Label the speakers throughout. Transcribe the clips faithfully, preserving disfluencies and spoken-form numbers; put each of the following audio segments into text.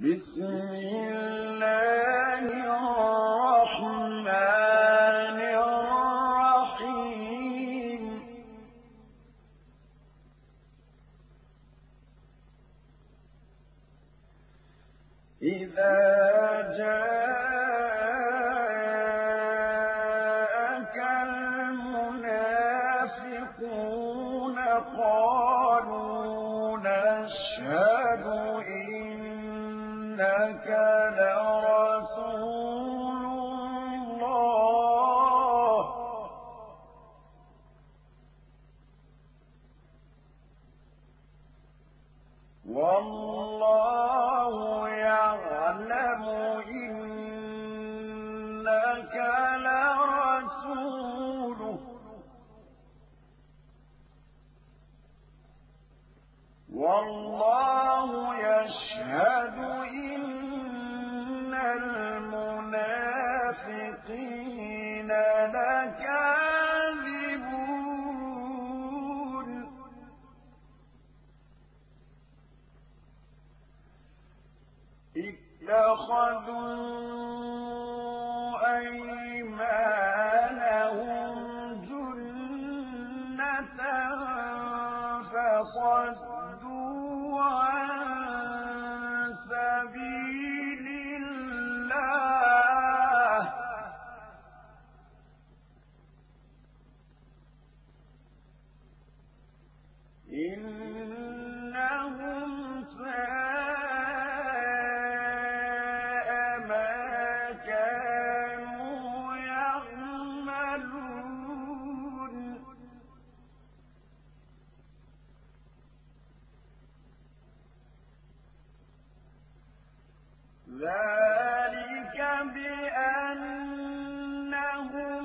Speaker 1: بسم الله الرحمن الرحيم إذا جاءك المنافقون قالوا نشهد إنك لرسول الله والله يعلم إنك لرسوله والله يشهد إن المنافقين لكاذبون اتخذوا أيمانهم جنة فصدوا عن سبيل الله إنهم ساء ما كانوا يعملون ذلك بأنهم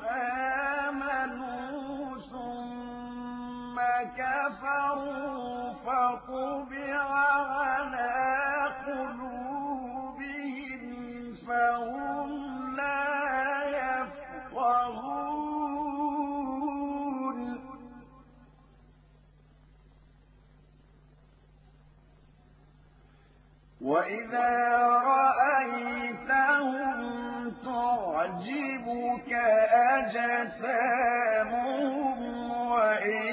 Speaker 1: آمنوا ثم كفروا فطبع على قلوبهم فهم لا يفقهون وإذا رأيتهم تعجبك أجسامهم وإن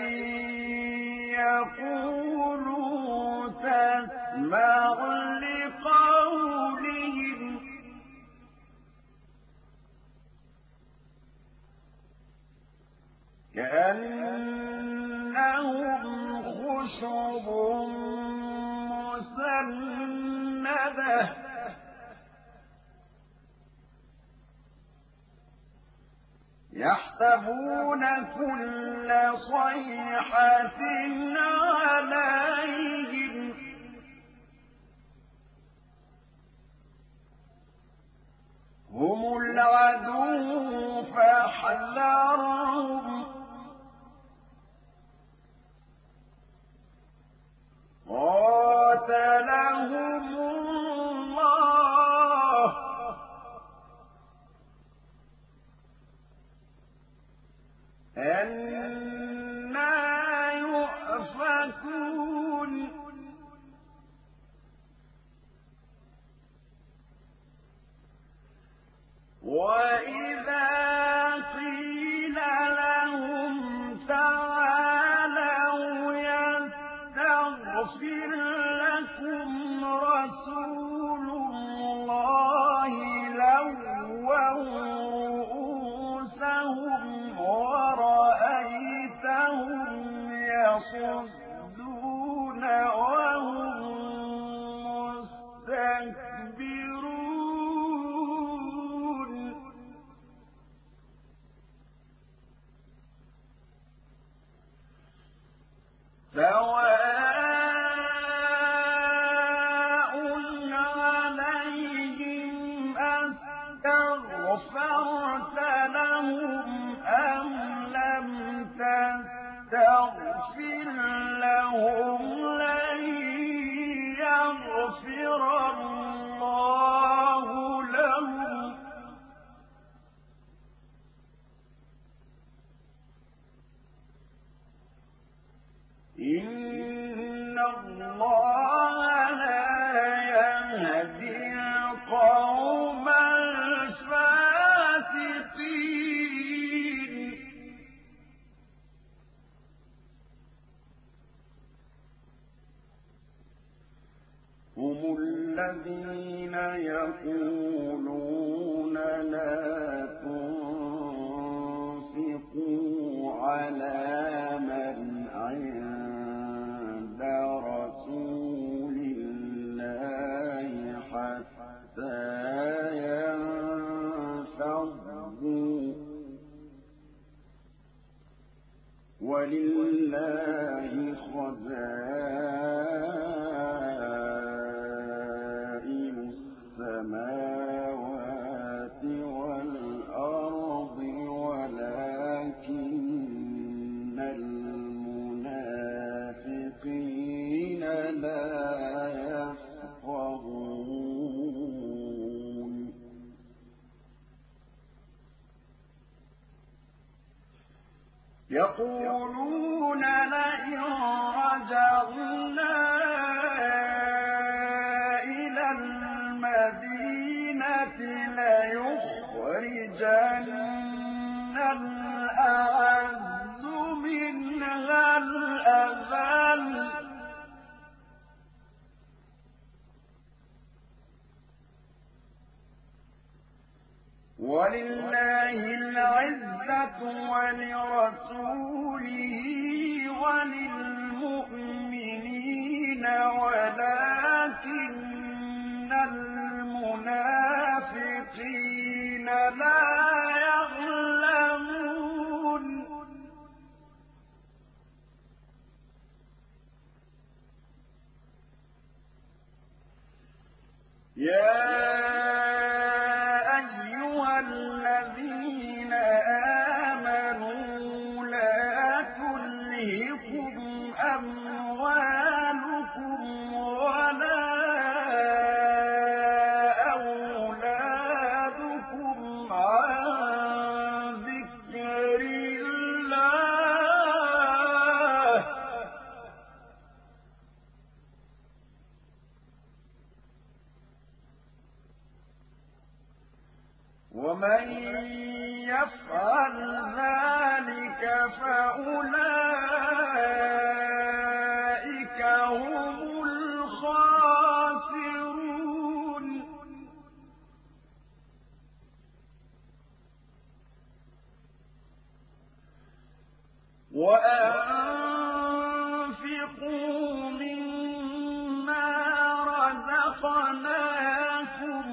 Speaker 1: يقولوا تسمع لقولهم كأنهم خشب مسندة يحسبون كل صيحة عليهم هم العدو فاحذرهم قاتلهم الله أنى يؤفكون وإذا قيل لهم تعالوا يستغفر لكم رسول الله لووا رؤوسهم ورأيتهم يصدون وهم مستكبرون سواء عليهم أستغفرت لهم أم لم تستغفر لهم لن يغفر الله لهم إن الله لا يهدي هم الذين يقولون لا تنفقوا على من عند رسول الله حتى ينفضوا ولله خزائن السماوات والأرض ولكن المنافقين لا يفقهون يقولون لئن رجعنا إلى المدينة ليخرجن الأعز منها الأذل ولله العزة ولرسوله وللمؤمنين ولكن المنافقين لا يعلمون يا الذين آمنوا لا تلهكم أموالكم ولا أولادكم عن ذكر الله ومن يفعل ذلك فأولئك هم الخاسرون وأنفقوا مما رزقناكم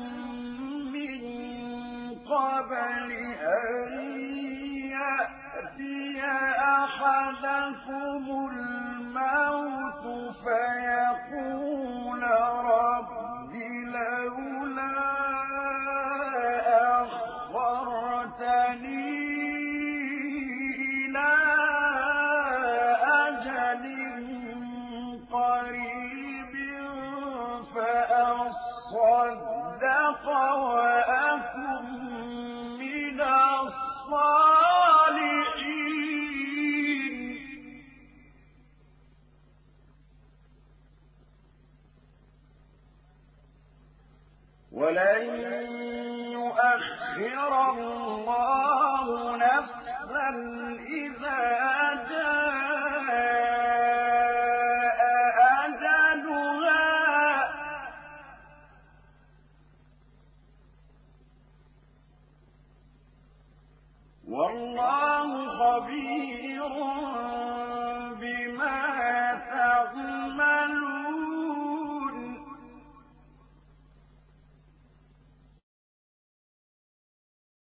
Speaker 1: قبل أن يأتي أحدكم الموت فيقول رب لولا أخرتني إلى أجل قريب فأصدق وأكن من الصالحين ولن يؤخر الله نفسا إذا جاء أجلها والله خبير بما